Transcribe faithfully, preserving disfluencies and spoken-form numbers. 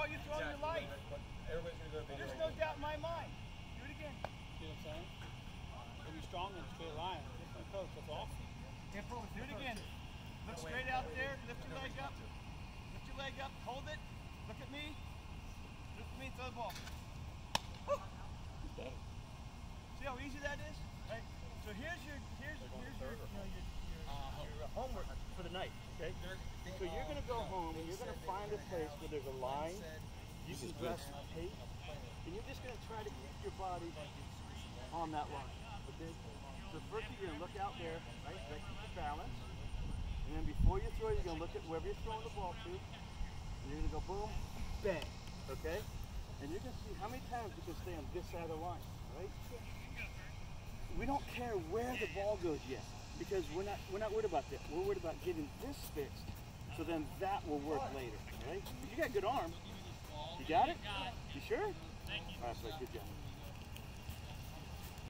ball you throw in your life. Everybody's going to go video. There's no doubt in my mind. Do it again. See what I'm saying? You'll be strong in a straight line. Just my coach, that's all. Do it again. Look straight out there. Lift your leg up. Lift your leg up. Hold it. Look at me. Look at me. Throw the ball. Woo. See how easy that is? Right? So here's your here's here's your you know, your, your, your homework for the night. Okay. So you're gonna go home and you're gonna find a place where there's a line. You can press tape, and you're just gonna try to keep your body on that line. Okay. So first you're gonna look out there, right? That keeps your balance. And then before you throw, you're gonna look at wherever you're throwing the ball to. And you're gonna go boom, bang. Okay. And you're gonna see how many times you can stay on this side of the line. Right? We don't care where the ball goes yet, because we're not we're not worried about that. We're worried about getting this fixed, so then that will work later. Right? You got good arm. You got it? You sure? Thank you. All right, so good job.